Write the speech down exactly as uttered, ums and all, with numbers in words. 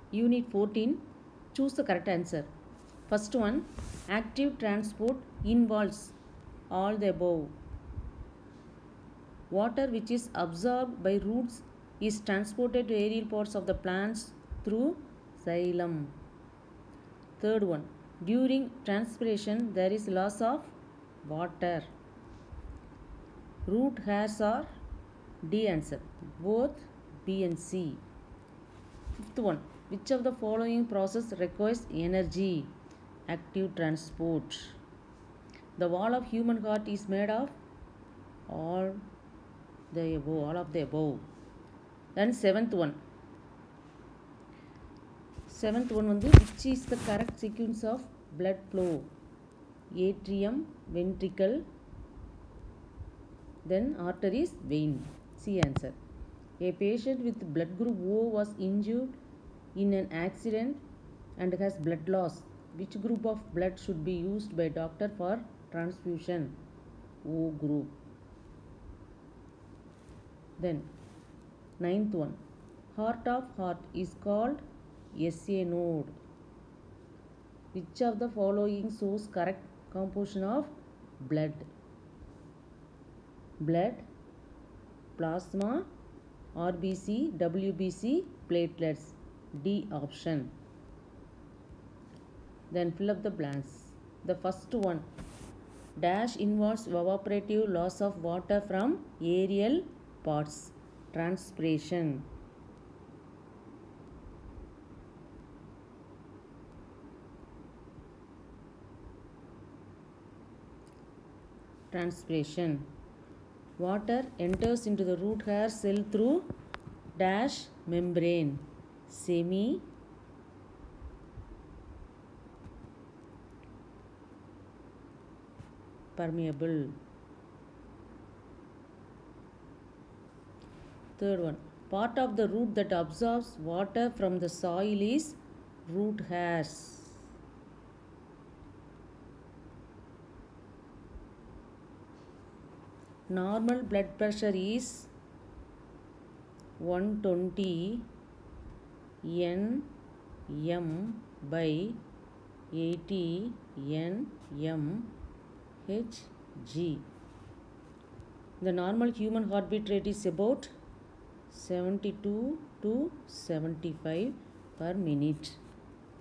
Unit fourteen. Choose the correct answer. First one, active transport involves all the above. Water which is absorbed by roots is transported to aerial parts of the plants through xylem. Third one, during transpiration there is loss of water. Root hairs are D answer, both B and C. Fifth one, which of the following process requires energy? Active transport. The wall of human heart is made of all the above, all of the above. Then seventh one. Seventh one வந்து which is the correct sequence of blood flow? Atrium, ventricle, then arteries, vein. C answer. A patient with blood group O was injured in an accident and has blood loss. Which group of blood should be used by doctor for transfusion? O group. Then ninth one, heart of heart is called S A node. Which of the following shows correct composition of blood? Blood, plasma, R B C, W B C, platelets. D option. Then fill up the blanks. The first one, dash involves evaporative loss of water from aerial parts. Transpiration. Transpiration. Water enters into the root hair cell through dash membrane. Semi permeable. Third one, part of the root that absorbs water from the soil is root hairs. Normal blood pressure is one twenty N M by eighty N M H G. The normal human heartbeat rate is about seventy-two to seventy-five per minute.